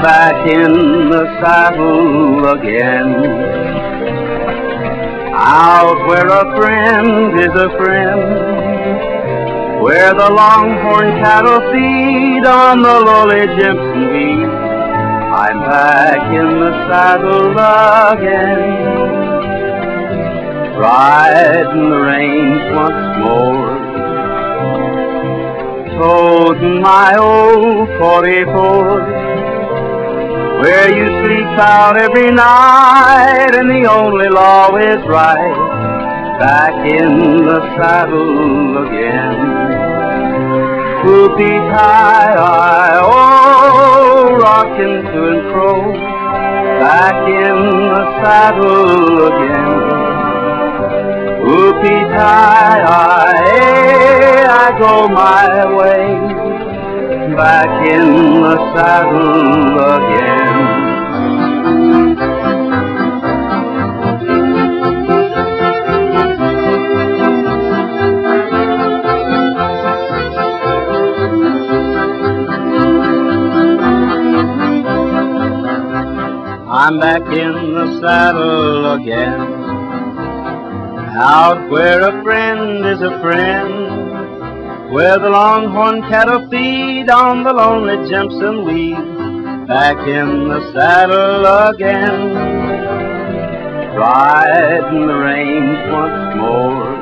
back in the saddle again. Out where a friend is a friend, where the longhorn cattle feed on the lowly Jimson weed, I'm back in the saddle again. Riding the range once more, toting my old 44, where you sleep out every night and the only law is right. Back in the saddle again. Whoopie-tie-I, oh, rocking to and fro. Back in the saddle again. Whoopie-tie-I, I go my way. Back in the saddle again. I'm back in the saddle again, out where a friend is a friend, where the longhorn cattle feed on the lonely Jimson weed. Back in the saddle again, riding the range once more.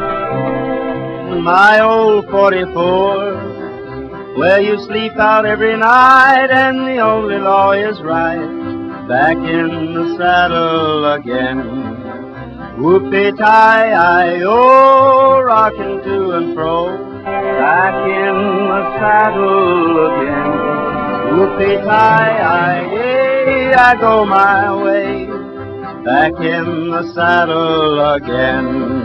My old 44, where you sleep out every night and the only law is right. Back in the saddle again. Whoopie-tie-I, oh, rocking to and fro. Back in the saddle again. Whoopie-tie-I, I go my way. Back in the saddle again.